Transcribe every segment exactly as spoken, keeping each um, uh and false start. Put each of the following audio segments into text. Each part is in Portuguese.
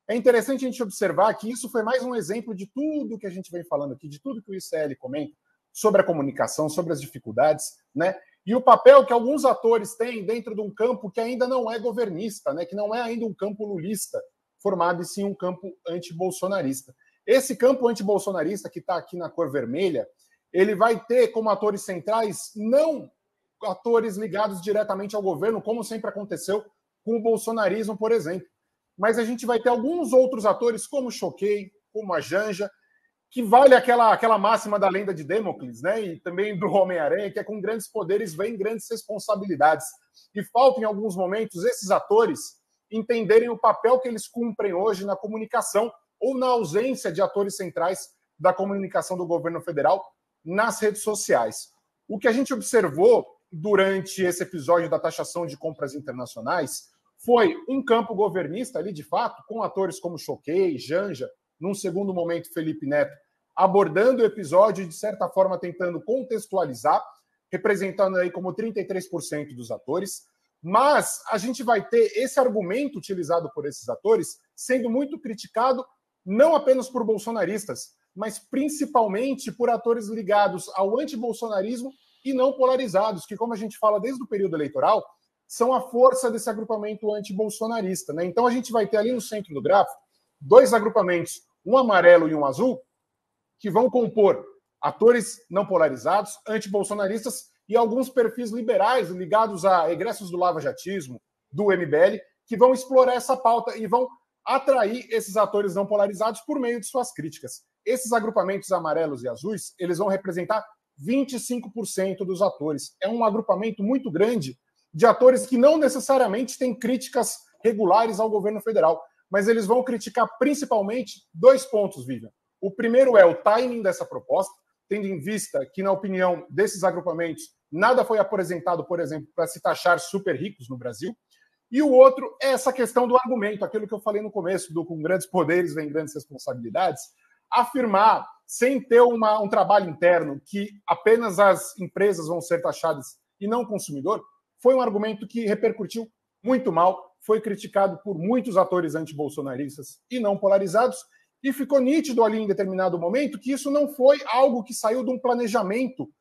é interessante a gente observar que isso foi mais um exemplo de tudo que a gente vem falando aqui, de tudo que o I C L comenta sobre a comunicação, sobre as dificuldades, né? E o papel que alguns atores têm dentro de um campo que ainda não é governista, né? Que não é ainda um campo lulista, formado e sim um campo antibolsonarista. Esse campo antibolsonarista que está aqui na cor vermelha, ele vai ter como atores centrais não atores ligados diretamente ao governo, como sempre aconteceu com o bolsonarismo, por exemplo. Mas a gente vai ter alguns outros atores, como o Choquei, como a Janja, que vale aquela, aquela máxima da lenda de Damocles, né? E também do Homem-Aranha, que é com grandes poderes vem grandes responsabilidades. E falta, em alguns momentos, esses atores entenderem o papel que eles cumprem hoje na comunicação ou na ausência de atores centrais da comunicação do governo federal nas redes sociais. O que a gente observou durante esse episódio da taxação de compras internacionais foi um campo governista ali, de fato, com atores como Choquei, Janja, num segundo momento Felipe Neto, abordando o episódio e, de certa forma, tentando contextualizar, representando aí como trinta e três por cento dos atores. Mas a gente vai ter esse argumento utilizado por esses atores sendo muito criticado não apenas por bolsonaristas, mas principalmente por atores ligados ao antibolsonarismo e não polarizados, que, como a gente fala desde o período eleitoral, são a força desse agrupamento antibolsonarista, né? Então a gente vai ter ali no centro do gráfico dois agrupamentos, um amarelo e um azul, que vão compor atores não polarizados, antibolsonaristas e alguns perfis liberais ligados a egressos do lavajatismo, do M B L, que vão explorar essa pauta e vão atrair esses atores não polarizados por meio de suas críticas. Esses agrupamentos amarelos e azuis, eles vão representar vinte e cinco por cento dos atores. É um agrupamento muito grande de atores que não necessariamente têm críticas regulares ao governo federal, mas eles vão criticar principalmente dois pontos, Vivian. O primeiro é o timing dessa proposta, tendo em vista que, na opinião desses agrupamentos, nada foi apresentado, por exemplo, para se taxar super ricos no Brasil. E o outro é essa questão do argumento, aquilo que eu falei no começo, do com grandes poderes vem grandes responsabilidades, afirmar, sem ter uma, um trabalho interno, que apenas as empresas vão ser taxadas e não o consumidor, foi um argumento que repercutiu muito mal, foi criticado por muitos atores antibolsonaristas e não polarizados, e ficou nítido ali em determinado momento que isso não foi algo que saiu de um planejamento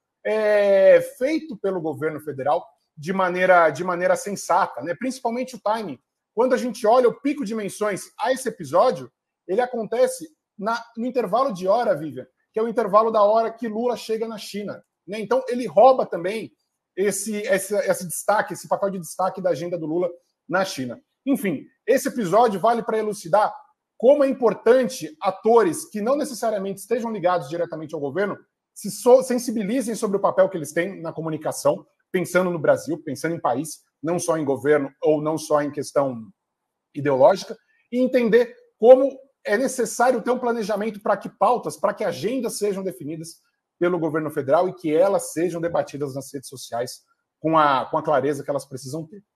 é, feito pelo governo federal de maneira, de maneira sensata, né? Principalmente o timing. Quando a gente olha o pico de menções a esse episódio, ele acontece na, no intervalo de hora, Vivian, que é o intervalo da hora que Lula chega na China, né? Então ele rouba também esse, esse, esse destaque, esse papel de destaque da agenda do Lula na China. Enfim, esse episódio vale para elucidar como é importante atores que não necessariamente estejam ligados diretamente ao governo se so- sensibilizem sobre o papel que eles têm na comunicação, pensando no Brasil, pensando em país, não só em governo ou não só em questão ideológica, e entender como é necessário ter um planejamento para que pautas, para que agendas sejam definidas pelo governo federal e que elas sejam debatidas nas redes sociais com a, com a clareza que elas precisam ter.